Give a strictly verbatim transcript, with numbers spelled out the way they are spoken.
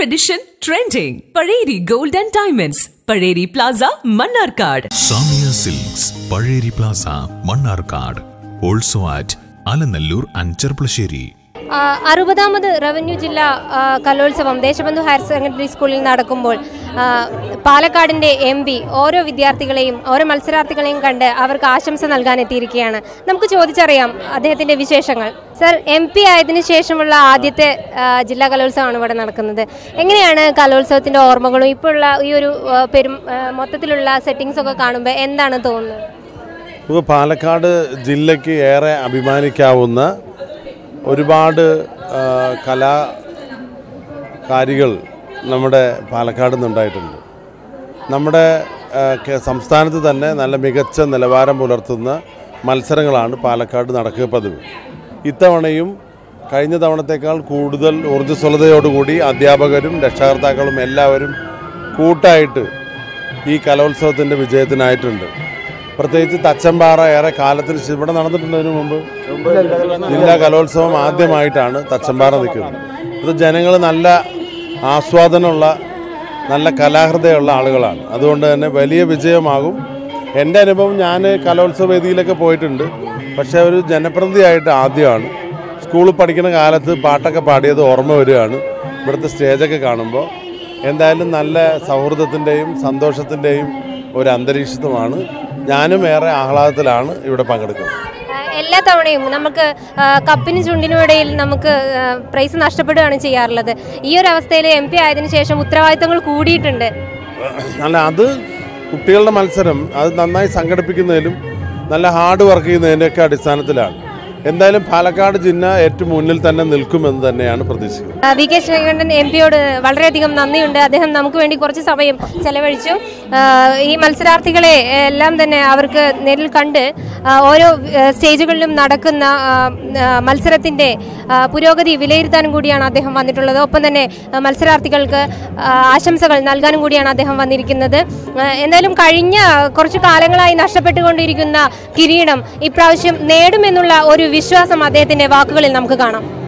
tradition trending. Pareri Gold and Diamonds, Pareri Plaza, Mannarkad. Samia Silks, Pareri Plaza, Mannarkad. Also at Alanallur and Cherplaseri. അറുപതാമത് revenue ജില്ലാ കലോത്സവം Deshbandhu higher secondary സ്കൂളിൽ നടക്കുമ്പോൾ പാലക്കാടിൻ്റെ M P ഓരോ വിദ്യാർത്ഥികളെയും ഓരോ മത്സരാർത്ഥികളെയും കണ്ട് അവർക്ക് ആശംസ നൽകാൻ എത്തിയിരിക്കുകയാണ്. നമുക്ക് ചോദിച്ചറിയാം അദ്ദേഹത്തിൻ്റെ വിശേഷങ്ങൾ. സർ, എം പി ആയതിനു ശേഷമുള്ള ആദ്യത്തെ ജില്ലാ കലോത്സവമാണ് ഇവിടെ നടക്കുന്നത്. എങ്ങനെയാണ് കലോത്സവത്തിൻ്റെ ഓർമ്മകളും ഇപ്പോഴുള്ള ഈ ഒരു പെരും മൊത്തത്തിലുള്ള സെറ്റിങ്സ് ഒക്കെ കാണുമ്പോൾ എന്താണ് തോന്നുന്നത്? ഇപ്പോൾ പാലക്കാട് ജില്ലയ്ക്ക് ഏറെ അഭിമാനിക്കാവുന്ന ഒരുപാട് കലാകാരികൾ നമ്മുടെ പാലക്കാട് നിന്നുണ്ടായിട്ടുണ്ട്. നമ്മുടെ സംസ്ഥാനത്ത് തന്നെ നല്ല മികച്ച നിലവാരം പുലർത്തുന്ന മത്സരങ്ങളാണ് പാലക്കാട് നടക്കുക പതിവ്. ഇത്തവണയും കഴിഞ്ഞ തവണത്തേക്കാൾ കൂടുതൽ ഊർജ്ജസ്വലതയോടുകൂടി അധ്യാപകരും രക്ഷകർത്താക്കളും എല്ലാവരും കൂട്ടായിട്ട് ഈ കലോത്സവത്തിൻ്റെ വിജയത്തിനായിട്ടുണ്ട്. പ്രത്യേകിച്ച് തച്ചമ്പാറ ഏറെ കാലത്തിന് ഇവിടെ നടന്നിട്ടുണ്ടതിനു മുമ്പ് ജില്ലാ കലോത്സവം ആദ്യമായിട്ടാണ് തച്ചമ്പാറ നിൽക്കുന്നത്. ഇത് ജനങ്ങൾ നല്ല ആസ്വാദനമുള്ള നല്ല കലാഹൃദയമുള്ള ആളുകളാണ്. അതുകൊണ്ട് തന്നെ വലിയ വിജയമാകും. എൻ്റെ അനുഭവം, ഞാൻ കലോത്സവ വേദിയിലൊക്കെ പോയിട്ടുണ്ട്, പക്ഷേ ഒരു ജനപ്രതിനിധിയായിട്ട് ആദ്യമാണ്. സ്കൂളിൽ പഠിക്കുന്ന കാലത്ത് പാട്ടൊക്കെ പാടിയത് ഓർമ്മ വരികയാണ് ഇവിടുത്തെ സ്റ്റേജൊക്കെ കാണുമ്പോൾ. എന്തായാലും നല്ല സൗഹൃദത്തിൻ്റെയും സന്തോഷത്തിൻ്റെയും ഒരു അന്തരീക്ഷമാണ്. ഞാനും ഏറെ ആഹ്ലാദത്തിലാണ് ഇവിടെ പങ്കെടുക്കുന്നത്. എല്ലാ തവണയും നമുക്ക് കപ്പിന് ചുണ്ടിനും ഇടയിൽ നമുക്ക് പ്രൈസ് നഷ്ടപ്പെടുകയാണ് ചെയ്യാറുള്ളത്. ഈ ഒരു അവസ്ഥയിൽ എം പി ആയതിനു ശേഷം ഉത്തരവാദിത്തങ്ങൾ കൂടിയിട്ടുണ്ട്. അല്ല, അത് കുട്ടികളുടെ മത്സരം അത് നന്നായി സംഘടിപ്പിക്കുന്നതിലും നല്ല ഹാർഡ് വർക്ക് ചെയ്യുന്നതിൻ്റെയൊക്കെ അടിസ്ഥാനത്തിലാണ്. എന്തായാലും പാലക്കാട് ജില്ല ഏറ്റവും മുന്നിൽ തന്നെ നിൽക്കുമെന്ന് തന്നെയാണ് പ്രതീക്ഷിക്കുന്നത്. വി കെ ശ്രീകണ്ഠൻ എം പിയോട് വളരെയധികം നന്ദിയുണ്ട്. അദ്ദേഹം നമുക്ക് വേണ്ടി കുറച്ച് സമയം ചെലവഴിച്ചു. ഈ മത്സരാർത്ഥികളെ എല്ലാം തന്നെ അവർക്ക് നേരിൽ കണ്ട് ഓരോ സ്റ്റേജുകളിലും നടക്കുന്ന മത്സരത്തിൻ്റെ പുരോഗതി വിലയിരുത്താനും കൂടിയാണ് അദ്ദേഹം വന്നിട്ടുള്ളത്. ഒപ്പം തന്നെ മത്സരാർത്ഥികൾക്ക് ആശംസകൾ നൽകാനും കൂടിയാണ് അദ്ദേഹം വന്നിരിക്കുന്നത്. എന്തായാലും കഴിഞ്ഞ കുറച്ചു കാലങ്ങളായി നഷ്ടപ്പെട്ടുകൊണ്ടിരിക്കുന്ന കിരീടം ഇപ്രാവശ്യം നേടുമെന്നുള്ള ഒരു വിശ്വാസം അദ്ദേഹത്തിൻ്റെ വാക്കുകളിൽ നമുക്ക് കാണാം.